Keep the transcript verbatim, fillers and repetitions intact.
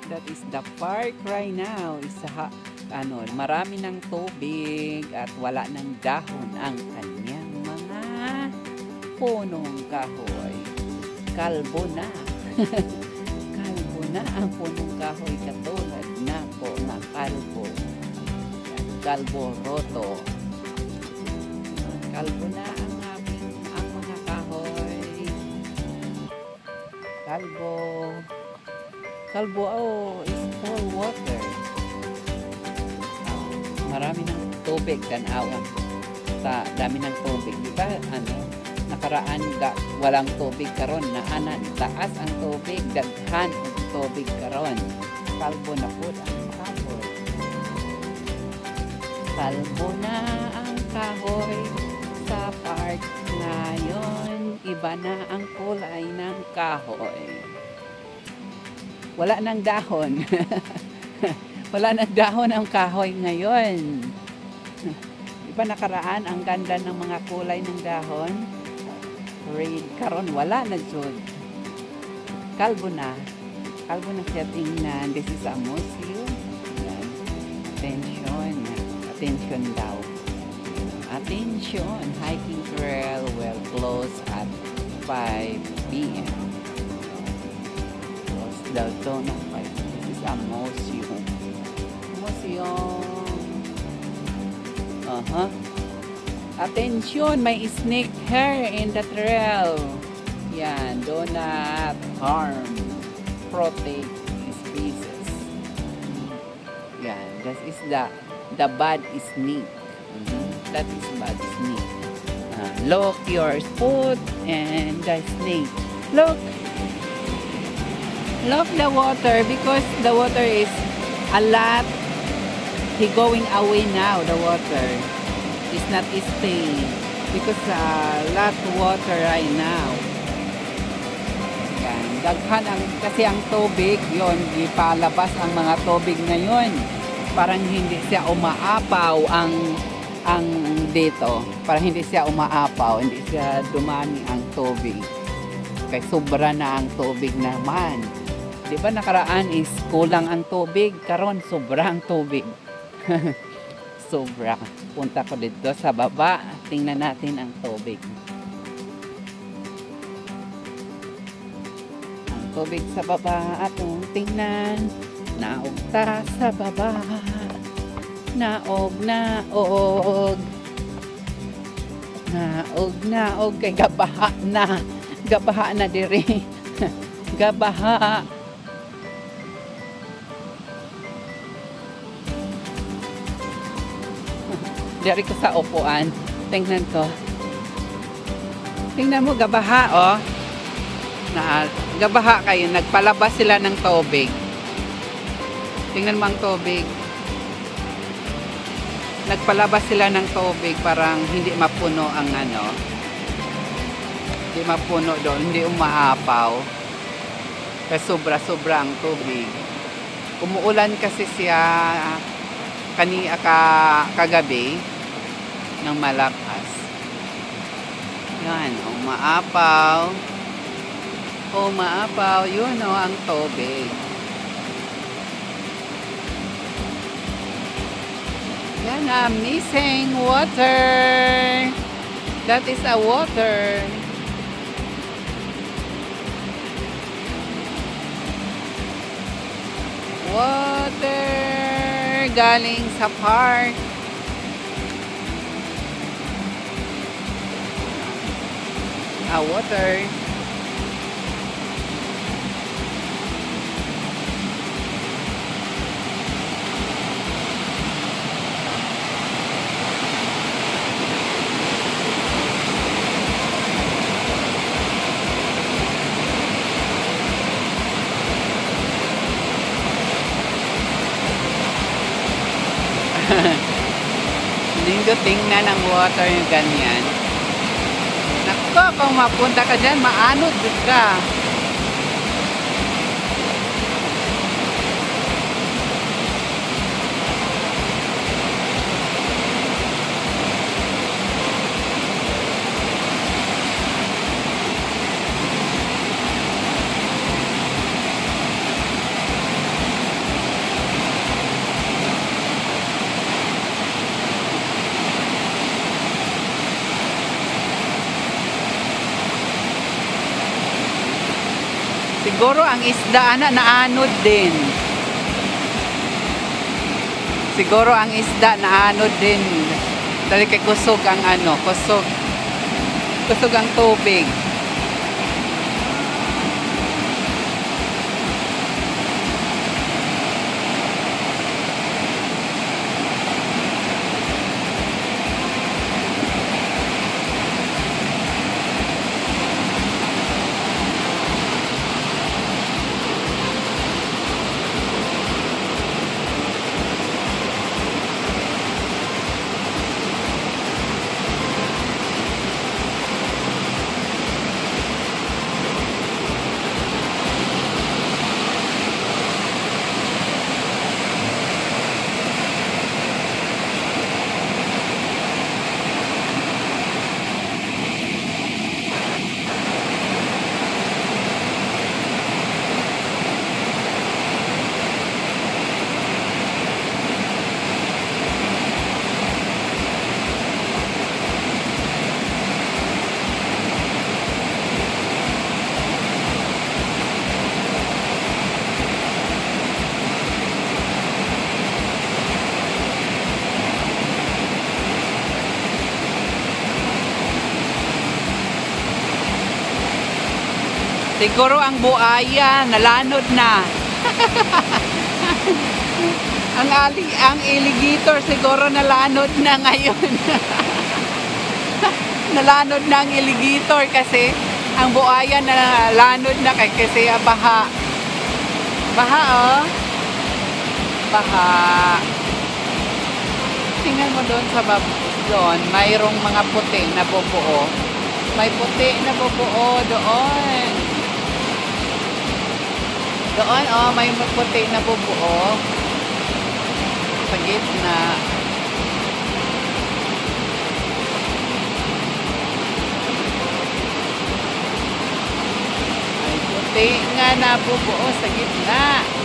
That is the park right now. Isa, ano, marami ng tubig at wala ng dahon ang kanyang mga punong kahoy. Kalbo na. Kalbo na ang punong kahoy katulad na po na kalbo. Kalbo roto. Kalbo na ang aking ang mga kahoy. Kalbo. Kalbo, oh, is full water. Oh, marami ng tubig, tanawan. Sa dami ng tubig, di ba? Ano, nakaraan ga, walang tubig karon na anan. Taas ang tubig, daghan ang tubig karon. Kalbo na po ang kahoy. Kalbo na ang kahoy sa park ngayon. Iba na ang kulay ng kahoy. Wala nang dahon. Wala nang dahon ang kahoy ngayon. Di ba nakaraan ang ganda ng mga kulay ng dahon? Red karon wala na jud. Kalbo na. Kalbo na siya tingnan. This is a museum. Yan. Attention. Attention daw. Attention. Hiking trail will close at five p m Daw to na five. This is a museum. Museum. Uh-huh. Attention, may snake here in the trail. Yan, do not harm. Protect species. Yan, that is the the bad snake. Mm-hmm. That is bad snake. Uh, look your foot and the snake. Look. Look the water because the water is a lot. He going away now. The water is not staying because a uh, lot water right now. Yan. Daghan ang kasi ang tubig yon ipalabas ang mga tubig ngayon. Parang hindi siya umaapaw ang ang dito. Parang hindi siya umaapaw, hindi siya dumami ang tubig. Kaya sobra na ang tubig naman. Di ba nakaraan is kulang ang tubig, karon sobra ang tubig. Sobra. Punta ko dito sa baba, tingnan natin ang tubig. Ang tubig sa baba atong tingnan. Naog ta sa baba. Naog, naog. Naog, naog kay gabaha na. Gabaha na diri. Gabaha. Dari ko sa upuan. Tingnan ko. Tingnan mo, gabaha, oh. Na, gabaha kayo. Nagpalabas sila ng tubig. Tingnan mo ang tubig. Nagpalabas sila ng tubig. Parang hindi mapuno ang ano. Hindi mapuno doon. Hindi umaapaw. Kasi sobra-sobra ang tubig. Umuulan kasi siya kani ka kagabi ng malakas. Yan, umaapaw. Umaapaw, yun o ang tubig. Yan, I'm missing water. That is a water. Water galing sa park. Ah, water. Lindo tingnan ang water yung ganyan. Nako, kung mapunta ka dyan, maanod ka. Siguro ang isda ana naanod din. Siguro ang isda naanod din. Dahil kay kusog ang ano, kusog. Kusog ang tubig. Siguro ang buaya nalanod na. ang ali, ang alligator siguro nalanod na ngayon. Nalanod na ang alligator kasi ang buaya nalanod na kay kasi baha. Baha oh. Baha. Tingnan mo doon sa bab doon, mayroong mga puti na bubuo. May puti na bubuo doon. Doon, oh, may puti na bubuo sa gitna. May puti nga na bubuo sa gitna.